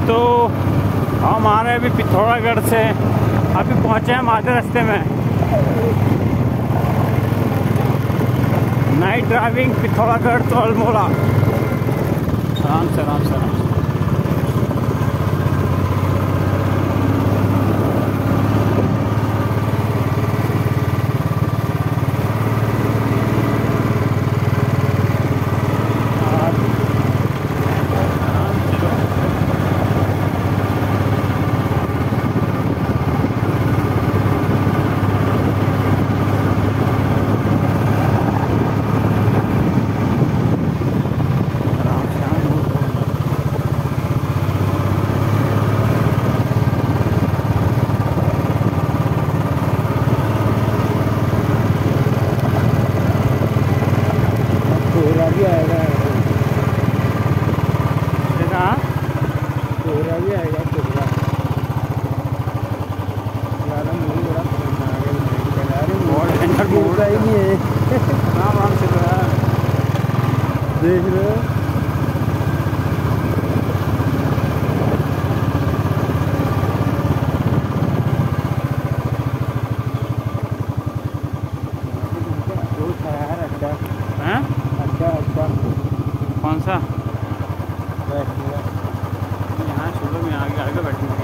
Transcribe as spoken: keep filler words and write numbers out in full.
तो हम आ रहे हैं अभी पिथौरागढ़ से, अभी पहुंचे हैं आधे रास्ते में। नाइट ड्राइविंग पिथौरागढ़ तो अल्मोड़ा। आराम से आराम से आराम से। भी आएगा, कोहरा भी आएगा, कोहरा ज़्यादा मुझे बड़ा बोर्ड ही नहीं है। आराम आराम से देख रहे हो हैं? अच्छा अच्छा कौन सा? बैठ यहाँ छोड़ो, मैं आगे आगे बैठूँगा।